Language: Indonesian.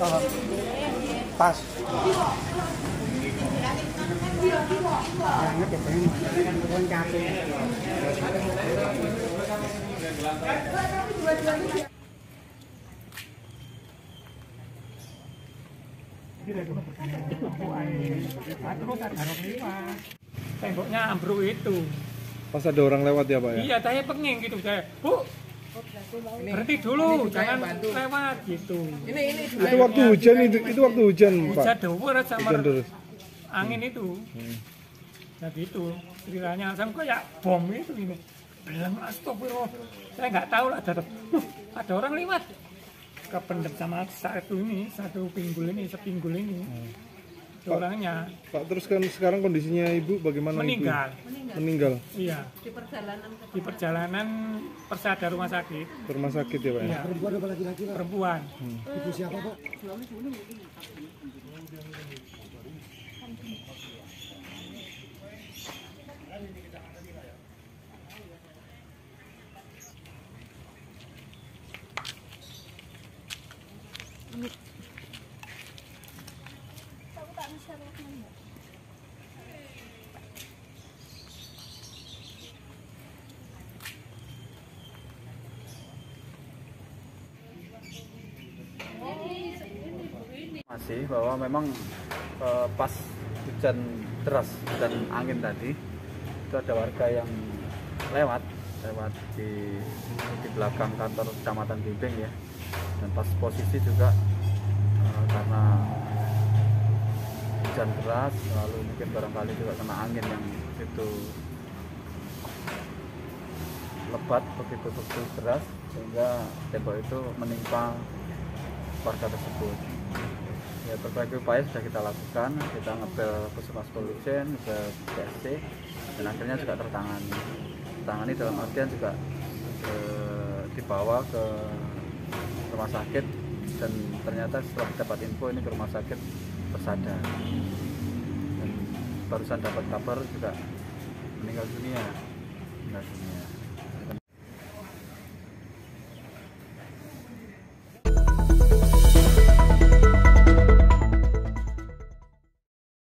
Pas. Jangan kepengen turun kaki. Temboknya ambruk itu. Pas ada orang lewat ya Pak ya? Iya, saya pengen gitu saya. Bu, berhenti dulu, jangan lewat gitu. Itu waktu hujan itu waktu hujan Pak. Hujan dewa sama Hujan terus. angin itu. Jadi itu ceritanya sama kayak bom itu ini. Belum astagfirullah. Saya nggak tahu lah ada orang lewat. Kependem sama satu pinggul ini, sepinggul ini. Orangnya. Pak, terus kan sekarang kondisinya Ibu bagaimana? Meninggal. Meninggal. Iya. Di perjalanan persada rumah sakit. Ke rumah sakit ya Pak ya? Iya. Perempuan apa laki-laki? Perempuan. Ibu siapa Pak? Masih bahwa memang pas hujan deras dan angin tadi itu ada warga yang lewat di belakang kantor kecamatan Bimbing ya, dan pas posisi juga karena hujan deras lalu mungkin barangkali juga kena angin yang begitu lebat, begitu deras sehingga tembok itu menimpa warga tersebut. Ya, berbagai upaya sudah kita lakukan, kita ngepel Puskesmas Polisian, ke PSC, dan akhirnya juga tertangani dalam artian juga dibawa ke rumah sakit, dan ternyata setelah dapat info ini ke rumah sakit Persada, dan barusan dapat kabar juga meninggal dunia.